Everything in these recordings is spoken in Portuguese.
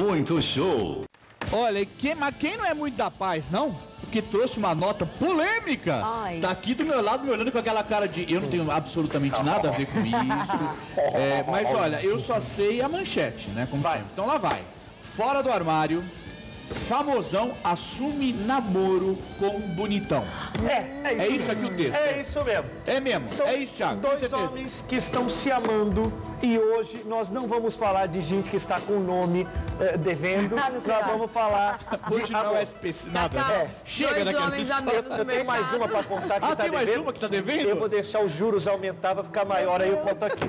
muito show. Olha, mas quem não é muito da paz, não? Porque trouxe uma nota polêmica. Ai. Tá aqui do meu lado, me olhando com aquela cara de... Eu não tenho absolutamente nada a ver com isso. Mas olha, eu só sei a manchete, né? Como sempre. Então lá vai. Fora do armário, famosão assume namoro com bonitão. É isso aqui o texto. É isso mesmo. É mesmo. São é isso, Thiago. dois homens que estão se amando e hoje nós não vamos falar de gente que está com o nome devendo. Nós vamos falar Hoje não é SPC, nada. Chega daquela história. Eu tenho mais uma para contar que tá tem mais devendo. uma que tá devendo? Eu vou deixar os juros aumentar, vai ficar maior, aí eu conto aqui.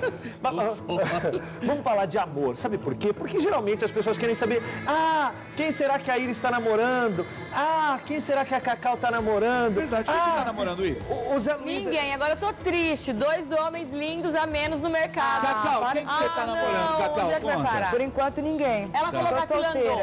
Vamos falar de amor. Sabe por quê? Porque geralmente as pessoas querem saber, quem será que a Iris está namorando? Quem será que a Cacau está namorando? Verdade, quem você tá namorando, Iris? O Zé Luiz... Ninguém, agora eu tô triste. 2 homens lindos a menos no mercado. Cacau, quem que você tá namorando, Cacau? Onde é que vai Conta. parar? Por enquanto, ninguém. Ela falou que aquilo andou.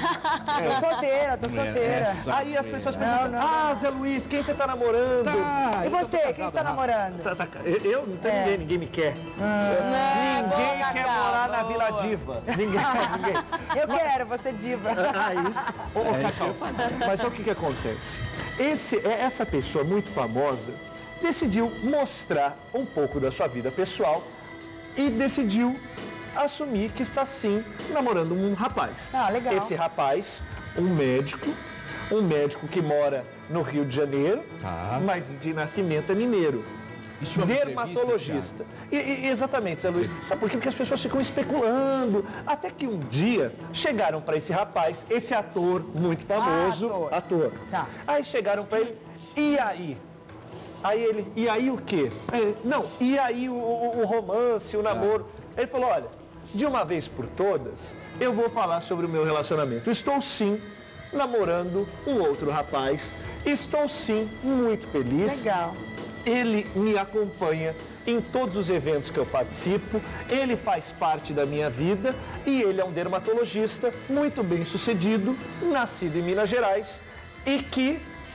Tô solteira. Aí as pessoas perguntam, Zé Luiz, quem você está namorando? E você, quem está namorando? Eu não tenho ninguém me quer. Ninguém quer morar na Vila Diva. Ninguém. Eu quero, você diva. Isso. Cacau, mas olha o que acontece. Essa pessoa muito famosa decidiu mostrar um pouco da sua vida pessoal e decidiu assumir que está sim namorando um rapaz. Legal. Esse rapaz, um médico que mora no Rio de Janeiro, mas de nascimento é mineiro. Isso é uma dermatologista. Exatamente, Zé Luiz. Sabe por quê? Porque as pessoas ficam especulando. Até que um dia chegaram para esse rapaz, esse ator muito famoso. Ator. Tá. Aí chegaram para ele, e aí? Aí ele, e aí o quê? E aí o romance, o namoro? Ele falou, olha, de uma vez por todas, eu vou falar sobre o meu relacionamento. Estou sim namorando um outro rapaz. Estou sim muito feliz. Legal. Ele me acompanha em todos os eventos que eu participo, ele faz parte da minha vida e ele é um dermatologista muito bem sucedido, nascido em Minas Gerais e que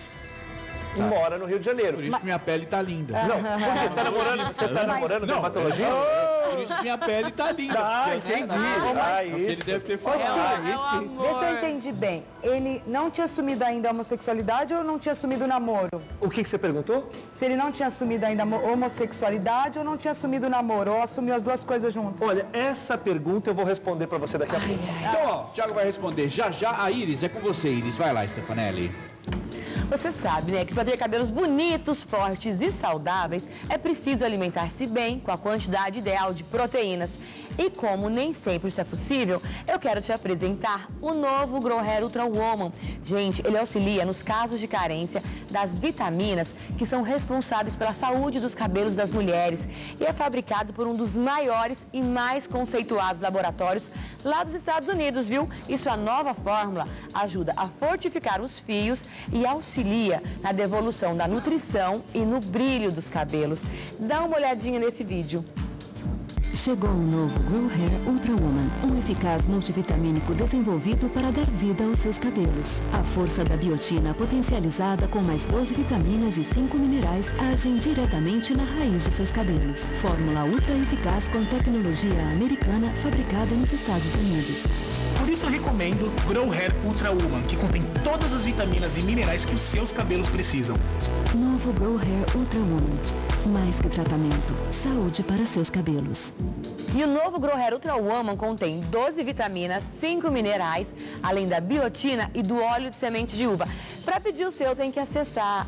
mora no Rio de Janeiro. Por isso que minha pele tá linda. Não, porque você tá namorando dermatologista? Por isso que minha pele tá linda. Entendi. Ele deve ter falado. Vê se eu entendi bem. Ele não tinha assumido ainda a homossexualidade ou não tinha assumido o namoro? O que você perguntou? Se ele não tinha assumido ainda a homossexualidade ou não tinha assumido o namoro, ou assumiu as duas coisas juntas? Olha, essa pergunta eu vou responder para você daqui a pouco. Então, ó, o Thiago vai responder. Já, a Iris, é com você, Iris. Vai lá, Stefanelli. Você sabe, né, que para ter cabelos bonitos, fortes e saudáveis, é preciso alimentar-se bem com a quantidade ideal de proteínas. E como nem sempre isso é possível, eu quero te apresentar o novo Grow Hair Ultra Woman. Gente, ele auxilia nos casos de carência das vitaminas que são responsáveis pela saúde dos cabelos das mulheres. E é fabricado por um dos maiores e mais conceituados laboratórios lá dos Estados Unidos, viu? E sua nova fórmula ajuda a fortificar os fios e auxilia na devolução da nutrição e no brilho dos cabelos. Dá uma olhadinha nesse vídeo. Chegou o novo Grow Hair Ultra Woman, um eficaz multivitamínico desenvolvido para dar vida aos seus cabelos. A força da biotina potencializada com mais 12 vitaminas e 5 minerais agem diretamente na raiz de seus cabelos. Fórmula ultra eficaz com tecnologia americana fabricada nos Estados Unidos. Por isso eu recomendo Grow Hair Ultra Woman, que contém todas as vitaminas e minerais que os seus cabelos precisam. Novo Grow Hair Ultra Woman. Mais que tratamento, saúde para seus cabelos. E o novo Grow Hair Ultra Woman contém 12 vitaminas, 5 minerais, além da biotina e do óleo de semente de uva. Para pedir o seu, tem que acessar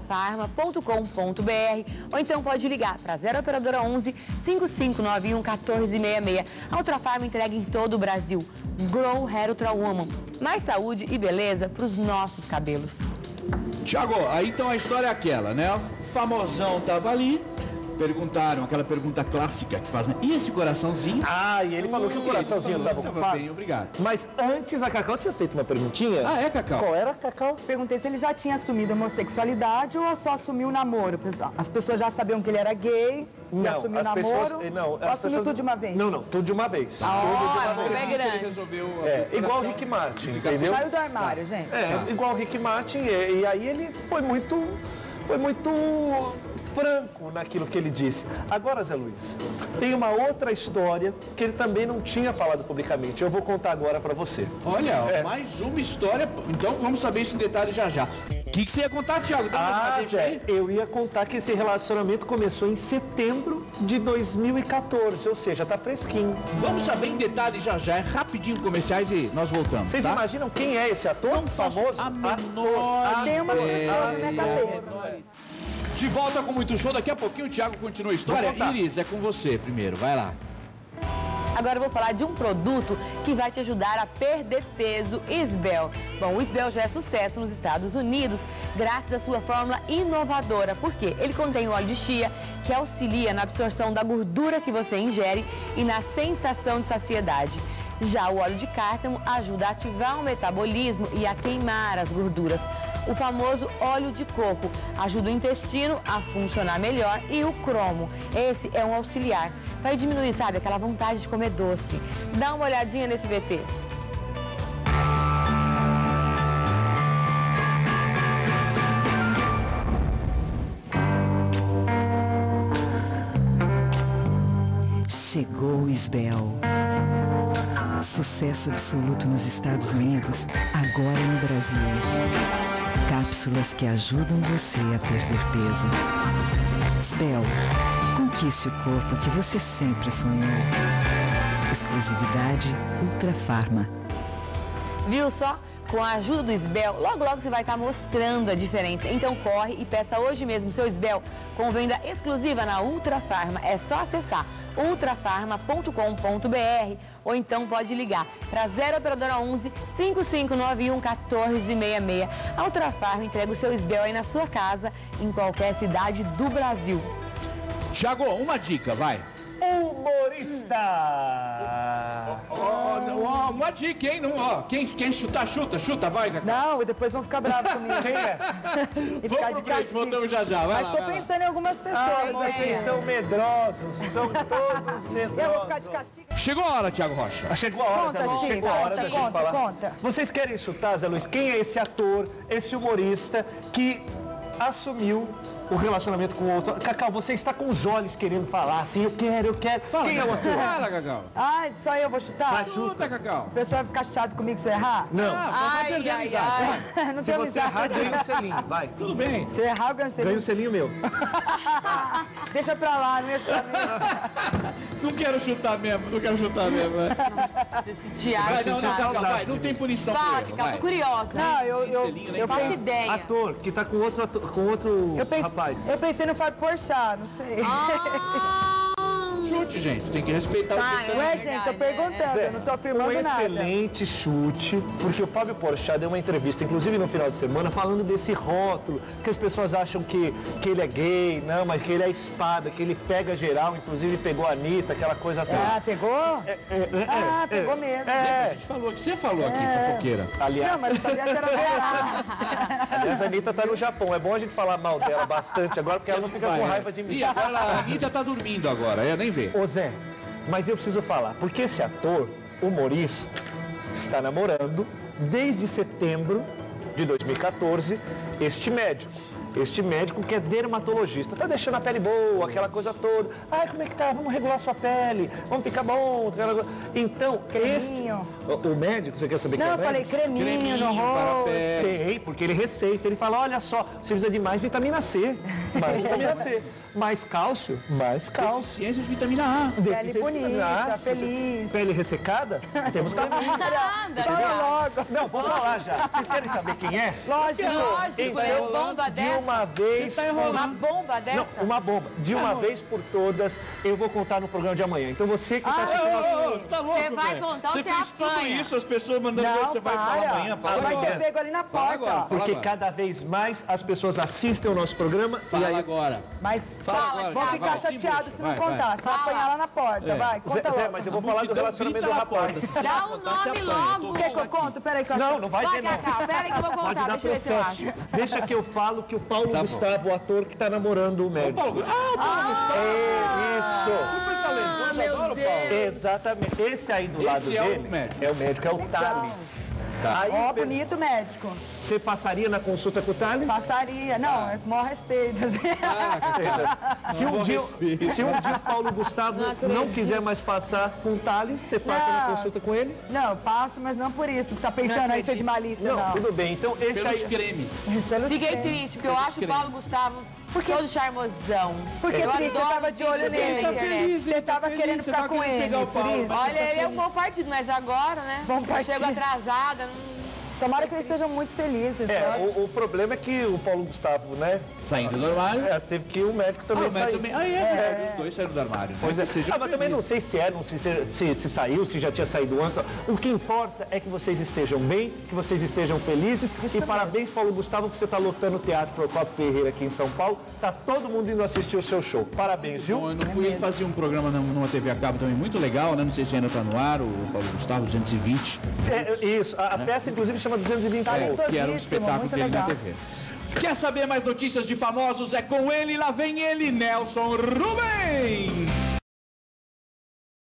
ultrafarma.com.br ou então pode ligar para 0 operadora 11 5591 1466. A Ultrafarma entrega em todo o Brasil. Grow Hair Ultra Woman. Mais saúde e beleza para os nossos cabelos. Thiago, aí então a história é aquela, né? O famosão tava ali, perguntaram aquela pergunta clássica que faz, né? E esse coraçãozinho? E ele falou que o coraçãozinho estava ocupado. Bem, obrigado. Mas antes a Cacau tinha feito uma perguntinha. É, Cacau? Qual era, Cacau? Perguntei se ele já tinha assumido a homossexualidade ou só assumiu o namoro. As pessoas já sabiam que ele era gay e assumiu o namoro? Ou assumiu tudo de uma vez? Não, tudo de uma vez. Tudo de uma vez. Ele resolveu igual o Rick Martin, entendeu? Saiu do armário, gente. Igual o Rick Martin, e aí ele foi muito franco naquilo que ele disse. Agora, Zé Luiz, tem uma outra história que ele também não tinha falado publicamente. Eu vou contar agora para você. Olha, mais uma história. Então vamos saber isso em detalhe já já. O que você ia contar, Thiago? Zé, eu ia contar que esse relacionamento começou em setembro de 2014, ou seja, tá fresquinho. Vamos saber em detalhe já já. É rapidinho comerciais e nós voltamos. Vocês imaginam quem é esse ator? Não famoso? A menor Tem uma coisa na minha cabeça. De volta com muito show. Daqui a pouquinho o Thiago continua a história. Iris, é com você primeiro. Vai lá. Agora eu vou falar de um produto que vai te ajudar a perder peso, Isbel. Bom, o Isbel já é sucesso nos Estados Unidos graças à sua fórmula inovadora. Por quê? Ele contém óleo de chia, que auxilia na absorção da gordura que você ingere e na sensação de saciedade. Já o óleo de cártamo ajuda a ativar o metabolismo e a queimar as gorduras. O famoso óleo de coco ajuda o intestino a funcionar melhor e o cromo, esse é um auxiliar. Vai diminuir, sabe, aquela vontade de comer doce. Dá uma olhadinha nesse VT. Chegou o Isbel. Sucesso absoluto nos Estados Unidos, agora no Brasil. Cápsulas que ajudam você a perder peso. Isbel, conquiste o corpo que você sempre sonhou. Exclusividade Ultra Farma. Viu só? Com a ajuda do Isbel, logo você vai estar mostrando a diferença. Então corre e peça hoje mesmo seu Isbel com venda exclusiva na Ultra Farma. É só acessar ultrafarma.com.br ou então pode ligar para 0 operadora 11 5591 1466. A Ultra Farma entrega o seu Isbel aí na sua casa, em qualquer cidade do Brasil. Thiago, uma dica, vai. Humorista! Uma dica, hein? Quem chutar, chuta, vai, Cacau. Não, e depois vão ficar bravos comigo. Quem é? E ficar de castigo. Voltamos já, vai. Mas tô pensando em algumas pessoas. Vocês são medrosos, são todos medrosos. Eu vou ficar de castigo. Chegou a hora, Thiago Rocha. Chegou a hora, Zé Luiz. Chegou a hora da gente falar. Conta. Vocês querem chutar, Zé Luiz, quem é esse ator, esse humorista que assumiu o relacionamento com o outro? Cacau, você está com os olhos querendo falar assim, eu quero. Fala, quem é o ator? Fala, Cacau. Ah, só eu vou chutar? Chuta, Cacau. O pessoal vai ficar chateado comigo se eu errar? Não. Só vai perder a amizade. Não Se tem você amizade. errar, ganha um selinho. Vai. Tudo bem. Se eu errar, eu ganho Ganha selinho. um selinho meu. Deixa pra lá, não ia chutar mesmo. Não quero chutar mesmo. Esse Thiago, Vai, não tem punição por vai, erro, ficar vai. curiosa. Não, Eu faço ideia. Ator, que tá com outro rapaz. Eu pensei no Fábio Porchat, não sei. Chute, gente. Tem que respeitar o chute. Ué, gente, tô perguntando, eu não tô afirmando Um nada. excelente chute, porque o Fábio Porchat deu uma entrevista, inclusive no final de semana, falando desse rótulo, que as pessoas acham que ele é gay, não, mas que ele é espada, que ele pega geral, inclusive pegou a Anitta, aquela coisa toda. Ah, pegou? Pegou mesmo. A gente falou aqui, você falou aqui, fofoqueira. Aliás, Não, mas eu sabia que era verdade. aliás, a Anitta tá no Japão. É bom a gente falar mal dela bastante agora, porque ela não fica com raiva de mim. E agora a Anitta tá dormindo agora, nem vê. Ô Zé, mas eu preciso falar, porque esse ator, humorista, está namorando desde setembro de 2014 este médico. Este médico que é dermatologista, tá deixando a pele boa, aquela coisa toda. Ai, como é que tá? Vamos regular sua pele, vamos ficar bom. Aquela... Então, Creminho. o médico, você quer saber Não, quem é eu o falei médico? creminho no para a rosto. pele. Tem, porque ele receita, ele fala, olha só, você precisa de mais vitamina C, mais vitamina C, mais cálcio, Ciência de vitamina A. Pele deficiência de vitamina A, bonita, feliz. Pele ressecada, temos caminho. Fala logo. Não, vou falar já. Vocês querem saber quem é? Lógico. Lógico, é bomba de dessa. uma vez... Uma bomba dessa? Não, uma bomba. De uma vez por todas, eu vou contar no programa de amanhã. Então você que está assistindo... Você tá louco, Você vai velho? contar ou Você você fez tudo apanha? isso, as pessoas mandando ver, você vai falar amanhã, fala Vai agora. ter pego ali na Fala porta. agora. Porque agora. cada vez mais as pessoas assistem o nosso programa Fala e aí... agora. Mas Fala vão agora, ficar vai, chateados se não vai, vai. contar. Você vai apanhar lá na porta, vai. Conta Zé, logo. mas eu vou falar do relacionamento do rapaz. Dá o nome logo. Quer que eu conto? Peraí que eu acho Não, não vai ter não. Cacau, pera aí que eu vou Pode contar, dar deixa eu ver se eu processo. acho. Deixa que eu falo que o Paulo Tá bom. Gustavo, o ator que está namorando o médico. Paulo Gustavo. Isso. Super talentoso, adoro o Paulo. Exatamente. Esse aí do lado Esse é o dele médico. é o médico, é o Thales. Aí, Ó, bonito médico. você passaria na consulta com o Thales? Passaria. Não, é com o maior respeito. Se um dia o Paulo Gustavo não quiser mais passar com o Thales, você passa na consulta com ele? Não, eu passo, mas não por isso, que você tá pensando aí, cheio de malícia, não. Tudo bem, então esse pelos cremes. Fiquei triste, porque eu acho o Paulo Gustavo todo charmosão. Porque você tava de olho nele. Ele tá feliz, você tava querendo ficar com ele. Olha, ele é um bom partido, mas agora, né? Eu chego atrasada, Tomara que eles sejam muito felizes. O problema é que o Paulo Gustavo, né? Saindo do armário. Teve que o médico também sair. Os dois saíram do armário. Pois é. Mas também não sei se não sei se saiu, se já tinha saído antes. O que importa é que vocês estejam bem, que vocês estejam felizes. E parabéns, Paulo Gustavo, porque você está lotando o Teatro Procópio Ferreira aqui em São Paulo. Tá todo mundo indo assistir o seu show. Parabéns, viu? Bom, eu não fui fazer um programa numa TV a cabo também muito legal, né? Não sei se ainda está no ar, o Paulo Gustavo, 220. Isso, a peça inclusive chama 220 que era um espetáculo dele na TV. Quer saber mais notícias de famosos? É com ele, lá vem ele, Nelson Rubens!